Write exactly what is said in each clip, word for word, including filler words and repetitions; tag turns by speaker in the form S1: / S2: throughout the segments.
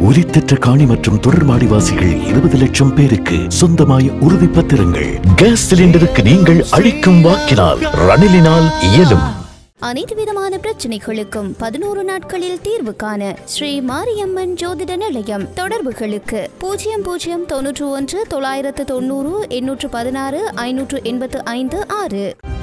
S1: உரித்தற்ற காணி மற்றும் தொடர்பாடிவாசிகள் இருபது லட்சம் பேருக்கு சொந்தமாய உறுதி பத்திரங்கள். கேஸ் சிலிண்டருக்கு நீங்கள் அளிக்கும் வாக்கினால் ரணிலினால் இயலும்.
S2: அனைத்து விதமான பிரச்சனைகளுக்கும் பதினோரு நாட்களில் தீர்வு காண ஸ்ரீ மாரியம்மன் ஜோதிட நிலையம். தொடர்புகளுக்கு பூஜ்ஜியம் பூஜ்ஜியம் தொன்னூற்று ஒன்று தொள்ளாயிரத்து தொண்ணூறு எண்ணூற்று பதினாறு ஐநூற்று எண்பத்து ஐந்து ஆறு.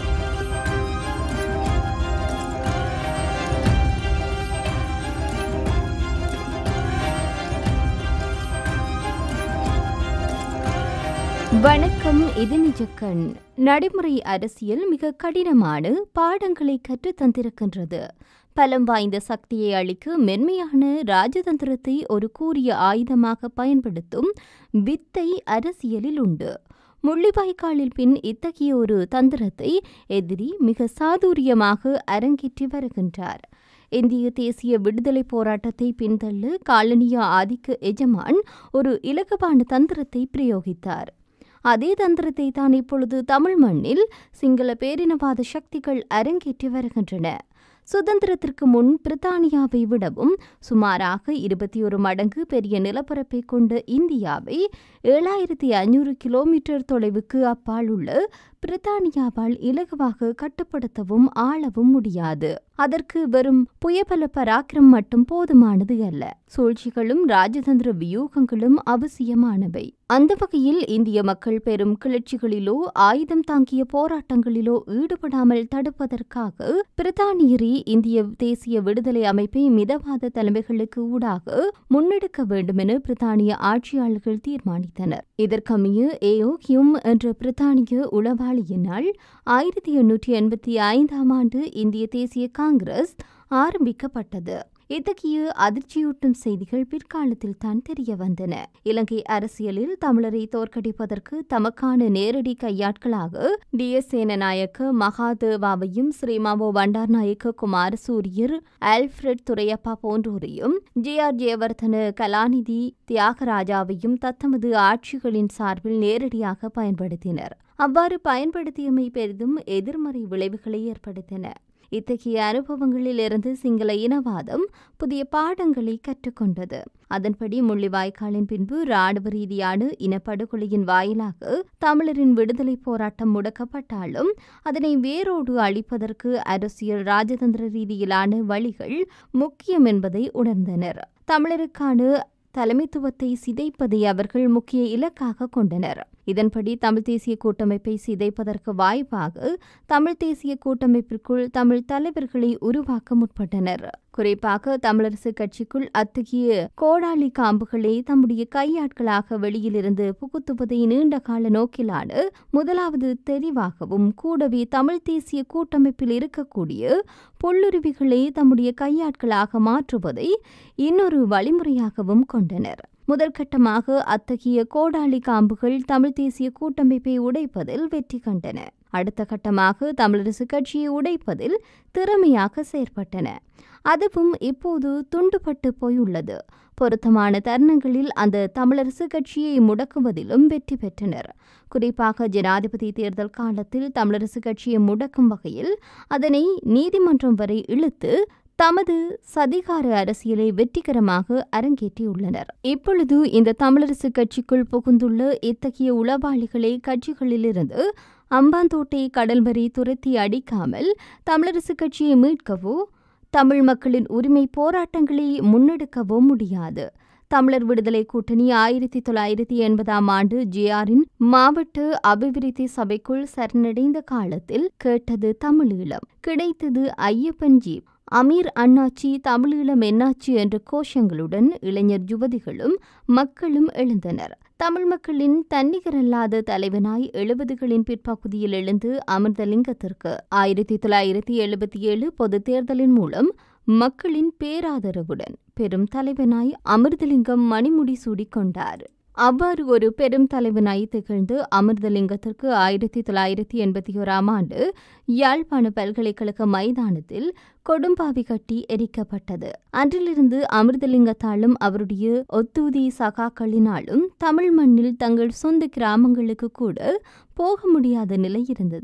S3: வணக்கம். இது நிஜக்கண். நடைமுறை அரசியல் மிக கடினமான பாடங்களை கற்று தந்திருக்கின்றது. பலம் வாய்ந்த சக்தியை அளிக்க மென்மையான ராஜதந்திரத்தை ஒரு கூரிய ஆயுதமாக பயன்படுத்தும் வித்தை அரசியலில் உண்டு. முள்ளிவாய்க்காலில் பின் இத்தகைய ஒரு தந்திரத்தை எதிரி மிக சாதுரியமாக அரங்கேற்றி வருகின்றார். இந்திய தேசிய விடுதலை போராட்டத்தை பின்தள்ள காலனிய ஆதிக்க எஜமான் ஒரு இலகுவான தந்திரத்தை பிரயோகித்தார். அதே தந்திரத்தை தான் இப்பொழுது தமிழ் மண்ணில் சிங்கள பேரினவாத சக்திகள் அரங்கேற்றி வருகின்றன. சுதந்திரத்திற்கு முன் பிரித்தானியாவை விடவும் சுமாராக இருபத்தி ஒரு மடங்கு பெரிய நிலப்பரப்பை கொண்ட இந்தியாவை ஏழாயிரத்தி ஐநூறு கிலோமீட்டர் தொலைவுக்கு அப்பால் உள்ள பிரித்தானியாவால் இலகுவாக கட்டுப்படுத்தவும் ஆளவும் முடியாது. அதற்கு வெறும் புயபல பராக்கிரம் மட்டும் போதுமானது அல்ல. சூழ்ச்சிகளும் ராஜதந்திர வியூகங்களும் அவசியமானவை. அந்த வகையில் இந்திய மக்கள் பெரும் கிளர்ச்சிகளிலோ ஆயுதம் தாங்கிய போராட்டங்களிலோ ஈடுபடாமல் தடுப்பதற்காக பிரித்தானியரே இந்திய தேசிய விடுதலை அமைப்பை மிதவாத தலைமைகளுக்கு ஊடாக முன்னெடுக்க வேண்டும் என பிரித்தானிய ஆட்சியாளர்கள் தீர்மானித்தனர். இதற்கமைய ஏஓ ஹியூம் என்ற பிரித்தானிய உளவாளியினால் ஆயிரத்தி எண்ணூற்றி எண்பத்தி ஐந்தாம் ஆண்டு இந்திய தேசிய காங்கிரஸ் ஆரம்பிக்கப்பட்டது. இத்தகைய அதிர்ச்சியூட்டும் செய்திகள் பிற்காலத்தில் தான் தெரிய வந்தன. இலங்கை அரசியலில் தமிழரை தோற்கடிப்பதற்கு தமக்கான நேரடி கையாட்களாக டி எஸ் சேனநாயக்க மகாதேவாவையும் ஸ்ரீமாவோ பண்டார்நாயக்க குமாரசூரியர் ஆல்ஃபிரட் துரையப்பா போன்றோரையும் ஜே ஆர் ஜெயவர்தன கலாநிதி தியாகராஜாவையும் தத்தமது ஆட்சிகளின் சார்பில் நேரடியாக பயன்படுத்தினர். அவ்வாறு பயன்படுத்தியமை பெரிதும் எதிர்மறை விளைவுகளை ஏற்படுத்தின. இத்தகைய அனுபவங்களிலிருந்து சிங்கள இனவாதம் புதிய பாடங்களை கற்றுக்கொண்டது. அதன்படி முள்ளிவாய்க்காலின் பின்பு ராணுவ ரீதியான இனப்படுகொலையின் வாயிலாக தமிழரின் விடுதலை போராட்டம் முடக்கப்பட்டாலும் அதனை வேரோடு அழிப்பதற்கு அரசியல் ராஜதந்திர ரீதியிலான வழிகள் முக்கியம் என்பதை உணர்ந்தனர். தமிழருக்கான தலைமைத்துவத்தை சிதைப்பதை அவர்கள் முக்கிய இலக்காக கொண்டனர். இதன்படி தமிழ் தேசிய கூட்டமைப்பை சிதைப்பதற்கு வாய்ப்பாக தமிழ் தேசிய கூட்டமைப்பிற்குள் தமிழ் தலைவர்களை உருவாக்க முற்பட்டனர். குறிப்பாக தமிழரசு கட்சிக்குள் அத்தகைய கோடாளி காம்புகளை தம்முடைய கையாட்களாக வெளியிலிருந்து புகுத்துவதை நீண்ட கால நோக்கிலான முதலாவது தெரிவாகவும் கூடவே தமிழ் தேசிய கூட்டமைப்பில் இருக்கக்கூடிய புல்லுருவிகளை தம்முடைய கையாட்களாக மாற்றுவதை இன்னொரு வழிமுறையாகவும் கொண்டனர். முதற்கட்டமாக அத்தகைய கோடாளி காம்புகள் தமிழ் தேசிய கூட்டமைப்பை உடைப்பதில் வெற்றி கண்டன. அடுத்த கட்டமாக தமிழரசு கட்சியை உடைப்பதில் திறமையாக செயற்பட்டன. அதுவும் இப்போது துண்டுபட்டு போயுள்ளது. பொருத்தமான தருணங்களில் அந்த தமிழரசு கட்சியை முடக்குவதிலும் வெற்றி பெற்றனர். குறிப்பாக ஜனாதிபதி தேர்தல் காலத்தில் தமிழரசு கட்சியை முடக்கும் வகையில் அதனை நீதிமன்றம் வரை இழுத்து தமது சதிகார அரசியலை வெற்றிகரமாக அரங்கேற்றியுள்ளனர். இப்பொழுது இந்த தமிழரசு கட்சிக்குள் புகுந்துள்ள இத்தகைய உளவாளிகளை கட்சிகளிலிருந்து அம்பாந்தோட்டை கடல் வரை துரத்தி அடிக்காமல் தமிழரசு கட்சியை மீட்கவோ தமிழ் மக்களின் உரிமை போராட்டங்களை முன்னெடுக்கவோ முடியாது. தமிழர் விடுதலை கூட்டணி ஆயிரத்தி தொள்ளாயிரத்தி எண்பதாம் ஆண்டு ஜேஆரின் மாவட்ட அபிவிருத்தி சபைக்குள் சரணடைந்த காலத்தில் கேட்டது தமிழீழம், கிடைத்தது ஐயப்பன் ஜீப், அமீர் அண்ணாச்சி, தமிழீழம் என்னாச்சி என்ற கோஷங்களுடன் இளைஞர் யுவதிகளும் மக்களும் எழுந்தனர். தமிழ் மக்களின் தன்னிகரல்லாத தலைவனாய் எழுபதுகளின் பிற்பகுதியில் எழுந்து அமிர்தலிங்கத்திற்கு ஆயிரத்தி தொள்ளாயிரத்தி எழுபத்தி ஏழு பொது தேர்தலின் மூலம் மக்களின் பேராதரவுடன் பெரும் தலைவனாய் அமிர்தலிங்கம் மணிமுடி சூடிக்கொண்டார். அவ்வாறு ஒரு பெரும் தலைவனாய் திகழ்ந்து அமிர்தலிங்கத்திற்கு ஆயிரத்தி தொள்ளாயிரத்தி எண்பத்தி ஓராம் ஆண்டு யாழ்ப்பாண பல்கலைக்கழக மைதானத்தில் கொடும்பாவி கட்டி எரிக்கப்பட்டது. அன்றிலிருந்து அமிர்தலிங்கத்தாலும் அவருடைய ஒத்தூதி சகாக்களினாலும் தமிழ் மண்ணில் தங்கள் சொந்த கிராமங்களுக்கு கூட போக முடியாத நிலை இருந்தது.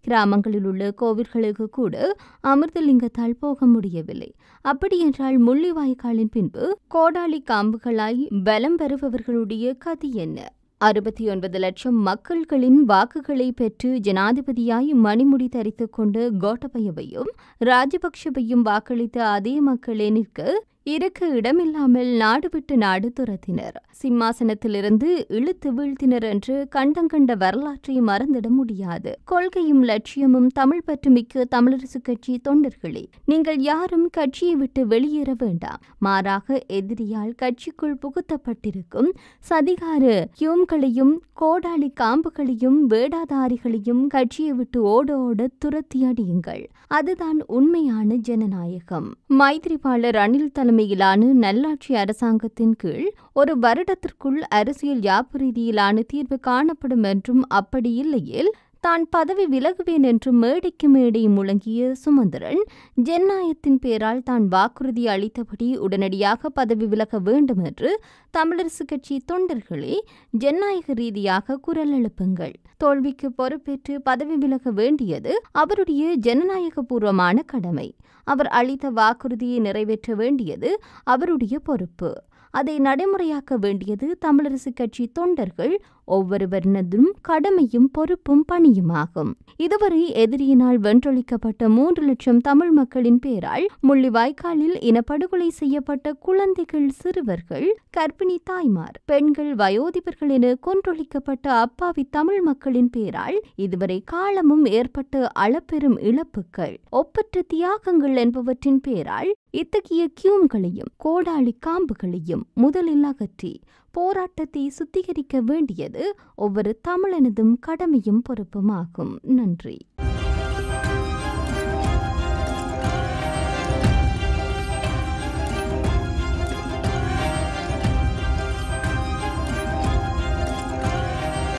S3: கிராமங்களில் உள்ள கோவில்களுக்கு கூட அமிர்தலிங்கத்தால் போக முடியவில்லை. அப்படியென்றால் முள்ளிவாய்க்காலின் பின்பு கோடாலி காம்புகளாய் பலம் பெறுபவர்களுடைய கதி என்ன? அறுபத்தி ஒன்பது லட்சம் மக்கள்களின் வாக்குகளை பெற்று ஜனாதிபதியாய் மணிமுடி தரித்துக் கொண்டு கோட்டபயவையும் ராஜபக்ஷவையும் வாக்களித்த அதே மக்களே நிற்க இருக்க இடமில்லாமல் நாடு விட்டு நாடு துரத்தினர். சிம்மாசனத்திலிருந்து இழுத்து வீழ்த்தினர் என்று கண்டங்கண்ட வரலாற்றை மறந்திட முடியாது. கொள்கையும் லட்சியமும் தமிழ் பற்று மிக்க தமிழரசு கட்சி தொண்டர்களே, நீங்கள் யாரும் கட்சியை விட்டு வெளியேற வேண்டாம். மாறாக எதிரியால் கட்சிக்குள் புகுத்தப்பட்டிருக்கும் சதிகார கியூம்களையும் கோடாலி காம்புகளையும் வேடாதாரிகளையும் கட்சியை விட்டு ஓட ஓட துரத்தி அடியுங்கள். அதுதான் உண்மையான ஜனநாயகம். மைத்ரிபால ரணில் தலைமையிலான நல்லாட்சி அரசாங்கத்தின் கீழ் ஒரு வருடத்திற்குள் அரசியல் யாப்பு ரீதியிலான தீர்வு காணப்படும் என்றும், அப்படி இல்லையேல் தான் பதவி விலகுவேன் என்று மேடைக்கு மேடை முழங்கிய சுமந்திரன் ஜனநாயகத்தின் பேரால் தான் வாக்குறுதி அளித்தபடி உடனடியாக பதவி விலக வேண்டும் என்று தமிழரசு கட்சி தொண்டர்களே ஜனநாயக ரீதியாக குரல் எழுப்புங்கள். தோல்விக்கு பொறுப்பேற்று பதவி விலக வேண்டியது அவருடைய ஜனநாயகபூர்வமான கடமை. அவர் அளித்த வாக்குறுதியை நிறைவேற்ற வேண்டியது அவருடைய பொறுப்பு. அதை நடைமுறையாக்க வேண்டியது தமிழரசு கட்சி தொண்டர்கள் ஒவ்வொருவரினதும் கடமையும் பொறுப்பும் பணியுமாகும். இதுவரை எதிரியினால் வென்றொழிக்கப்பட்ட மூன்று லட்சம் தமிழ் மக்களின் பேரால் முள்ளிவாய்க்காலில் இனப்படுகொலை செய்யப்பட்ட குழந்தைகள், சிறுவர்கள், கர்ப்பிணி தாய்மார், பெண்கள், வயோதிபர்கள் என கொன்றொழிக்கப்பட்ட அப்பாவி தமிழ் மக்களின் பேரால் இதுவரை காலமும் ஏற்பட்ட அளப்பெரும் இழப்புகள், ஒப்பற்ற தியாகங்கள் என்பவற்றின் பேரால் இத்தகைய கியூம்களையும் கோடாலி காம்புகளையும் முதலில் அகற்றி போராட்டத்தை சுத்திகரிக்க வேண்டியது ஒவ்வொரு தமிழனதும் கடமையும் பொறுப்புமாகும். நன்றி.